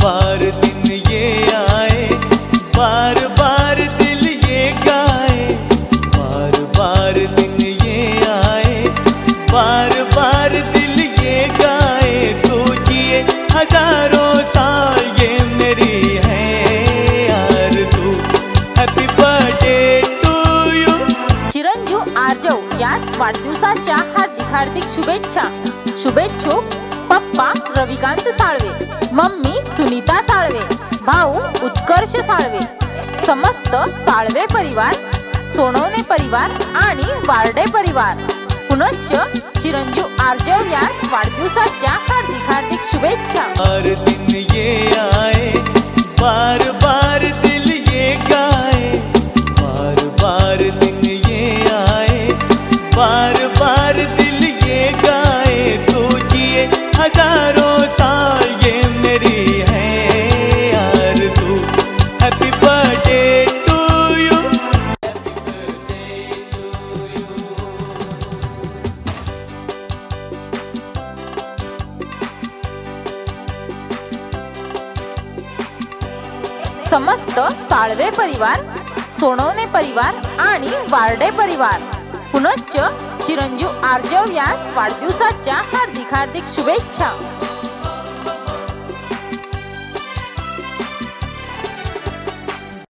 बार दिन ये आए, बार बार दिल ये गाए, बार बार दिन ये आए, बार बार दिल ये गाए। तू जिए हजारों साल ये मेरी है आरज़ू। Happy birthday to you. चिरंजीव आर्जव यास वाढदिवसाच्या हार्दिक शुभेच्छा। शुभेच्छुक पप्पा रविकांत साळवे, मम्मी सुनीता साळवे, भाऊ उत्कर्ष साळवे, समस्त साळवे परिवार, सोनवणे परिवार आणि वार्डे परिवार। पुनश्च चिरंजीव आर्जव यास वाढदिवसाच्या हार्दिक शुभेच्छा। हर दिन ये आए, बार बार दिल ये गाए, बार बार दिन ये आए, बार बार दिल ये गाए। तू जिए हजारों साल ये मेरी है आरज़ू। Happy birthday to you. समस्त साळवे परिवार, सोनवणे परिवार आणि वार्डे परिवार। पुनश्च चिरंजीव आर्जव यास वाढदिवसाच्या हार्दिक शुभेच्छा।